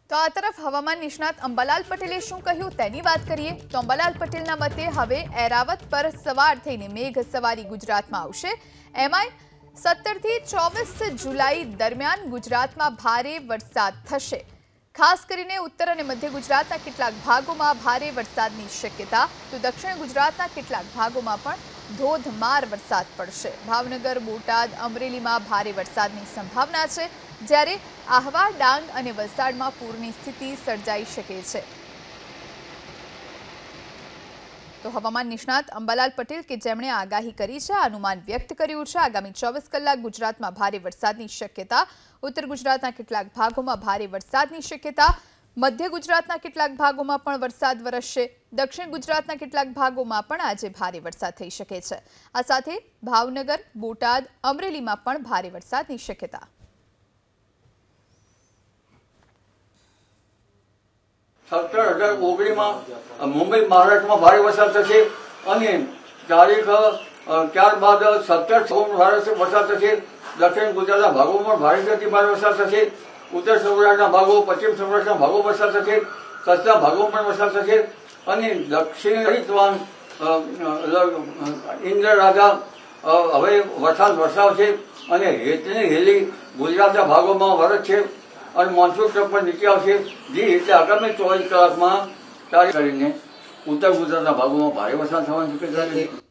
તો આ તરફ હવામાન નિષ્ણાત અંબાલાલ પટેલે શું કહ્યું તેની વાત કરીએ તો અંબાલાલ પટેલના મતે હવે એરાવત પર સવાર થઈને મેઘ સવારી ગુજરાતમાં આવશે। એમાંય 17 થી 24 જુલાઈ દરમિયાન ગુજરાતમાં ભારે વરસાદ થશે। ખાસ કરીને ઉત્તર અને મધ્ય ગુજરાતના કેટલાક ભાગોમાં ભારે વરસાદની શક્યતા તો દક્ષિણ ગુજરાતના કેટલાક ભાગોમાં પણ ધોધમાર વરસાદ પડશે। ભાવનગર, બોટાદ, અમરેલીમાં ભારે વરસાદની સંભાવના છે, જ્યારે આહવા, ડાંગ અને વલસાડમાં પૂરની સ્થિતિ સર્જાઈ શકે છે। તો હવામાન નિષ્ણાત અંબાલાલ પટેલ કે જેમણે આગાહી કરી છે, અનુમાન વ્યક્ત કર્યું છે આગામી 24 કલાક ગુજરાતમાં ભારે વરસાદની શક્યતા। ઉત્તર ગુજરાતના કેટલાક ભાગોમાં ભારે વરસાદની શક્યતા, મધ્ય ગુજરાતના કેટલાક ભાગોમાં પણ વરસાદ વરસશે। દક્ષિણ ગુજરાતના કેટલાક ભાગોમાં પણ આજે ભારે વરસાદ થઈ શકે છે। આ સાથે ભાવનગર, બોટાદ, અમરેલીમાં પણ ભારે વરસાદની શક્યતા। मुंबई महाराष्ट्र में भारी वरसाद थशे अने तारीख त्यारबाद 17 भारत से वरसाद थशे। दक्षिण गुजरात भागों में भारी गति भारे वरसाद थशे। उत्तर सौराष्ट्र भागों, पश्चिम सौराष्ट्र भागों वरसाद थशे। कच्छना भागों में वरसाद थशे अने दक्षिण हरिद्वार इंद्र राजा हवे वरसाद वरसावशे अने हेतनी हेली गुजरातना भागों में वरसशे और मॉन्सून ट्रफ पर नीचे आवशे। जे रीते आगामी 24 कलाक में तारीख उत्तर गुजरात भागों में भारे वरसाद थवानी शक्यता है।